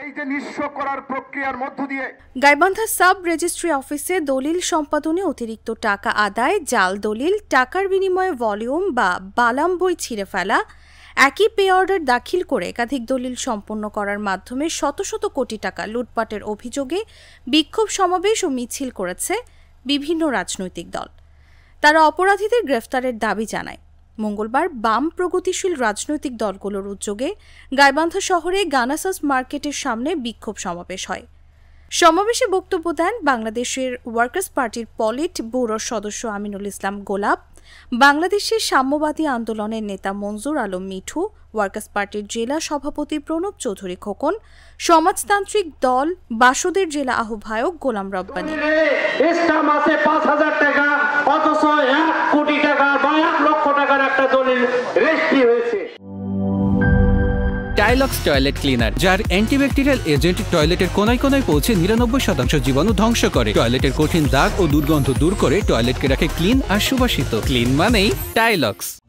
যে নিঃস্ব করার প্রক্রিয়ার মধ্য দিয়ে গাইবান্ধা সাব রেজিস্ট্রি অফিসে দলিল সম্পাদনে অতিরিক্ত টাকা আদায়, জাল দলিল, টাকার বিনিময়ে ভলিউম বা বালাম বই ছিঁড়ে ফেলা, একই পে অর্ডার দাখিল করে একাধিক দলিল সম্পন্ন করার মাধ্যমে শত শত কোটি টাকা লুটপাটের অভিযোগে বিক্ষোভ সমাবেশ ও মিছিল করেছে বিভিন্ন রাজনৈতিক দল। তারা অপরাধীদের গ্রেফতারের দাবি জানায়। মঙ্গলবার বাম প্রগতিশীল রাজনৈতিক দলগুলোর উদ্যোগে গাইবান্ধা শহরে গানাসাস মার্কেটের সামনে বিক্ষোভ সমাবেশ হয়। সমাবেশে বক্তব্য দেন বাংলাদেশের ওয়ার্কার্স পার্টির পলিট ব্যুরোর সদস্য আমিনুল ইসলাম গোলাপ, বাংলাদেশের সাম্যবাদী আন্দোলনের নেতা মনজুর আলম মিঠু, ওয়ার্কার্স পার্টির জেলা সভাপতি প্রণব চৌধুরী খোকন, সমাজতান্ত্রিক দল বাসদের জেলা আহ্বায়ক Golam Rabbani. Tilex toilet cleaner, যার অ্যান্টিব্যাকটেরিয়াল এজেন্ট টয়লেটের কোনায় কোনায় পৌঁছে 99% জীবাণু ধ্বংস করে, টয়লেটের কঠিন দাগ ও দুর্গন্ধ দূর করে টয়লেটকে রাখে ক্লিন আর সুবাসিত। ক্লিন মানেই টাইলক্স।